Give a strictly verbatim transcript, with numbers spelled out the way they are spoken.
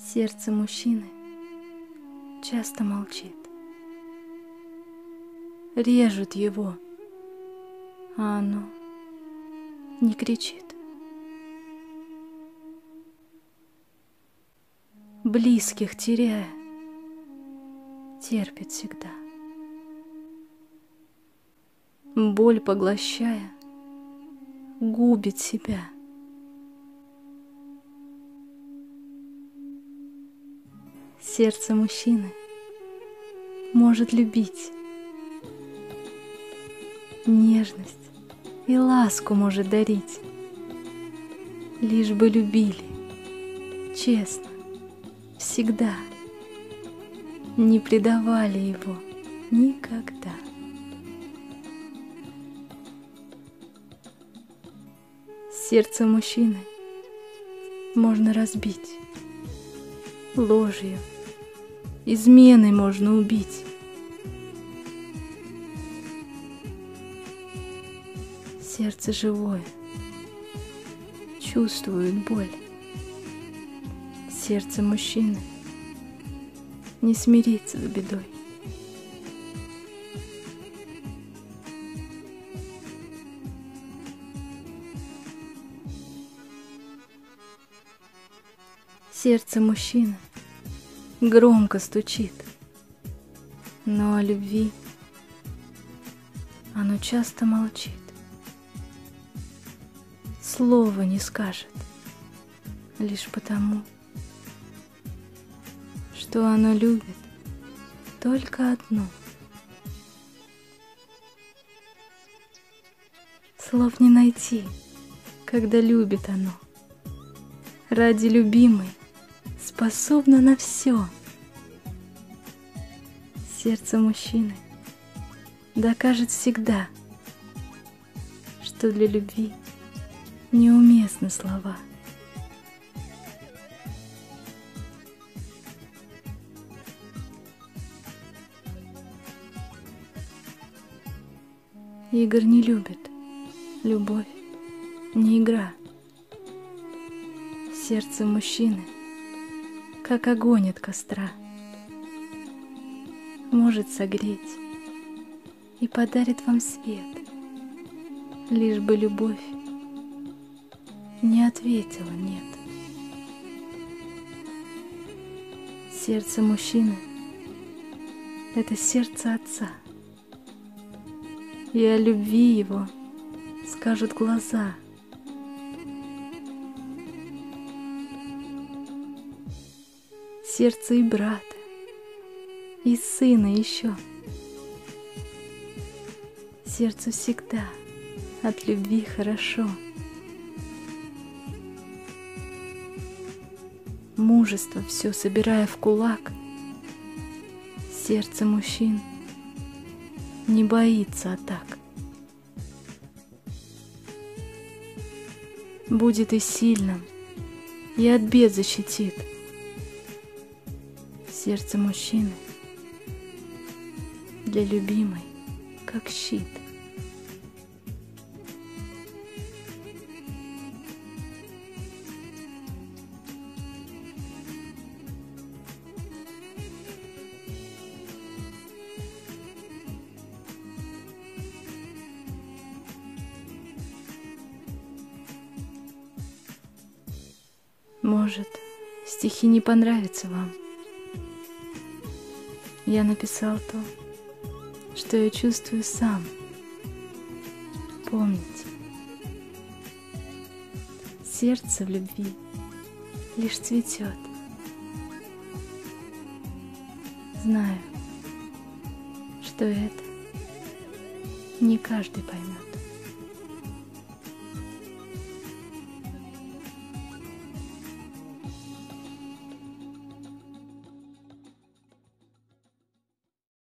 Сердце мужчины часто молчит. Режут его, а оно не кричит. Близких теряя, терпит всегда. Боль поглощая, губит себя. Сердце мужчины может любить, нежность и ласку может дарить, лишь бы любили, честно, всегда, не предавали его никогда. Сердце мужчины можно разбить, ложью, изменой можно убить. Сердце живое, чувствует боль. Сердце мужчины не смирится с бедой. Сердце мужчины громко стучит, но о любви оно часто молчит. Слова не скажет, лишь потому, что оно любит только одну. Слов не найти, когда любит оно. Ради любимой способна на все. Сердце мужчины докажет всегда, что для любви неуместны слова. Игорь не любит, любовь не игра. Сердце мужчины, как огонь от костра, может согреть и подарит вам свет, лишь бы любовь не ответила нет. Сердце мужчины — это сердце отца, и о любви его скажут глаза. Сердце и брата, и сына еще. Сердцу всегда от любви хорошо. Мужество все собирая в кулак, сердце мужчин не боится атак. Будет и сильным, и от бед защитит. Сердце мужчины для любимой как щит. Может, стихи не понравятся вам. Я написал то, что я чувствую сам. Помните, сердце в любви лишь цветет. Знаю, что это не каждый поймет.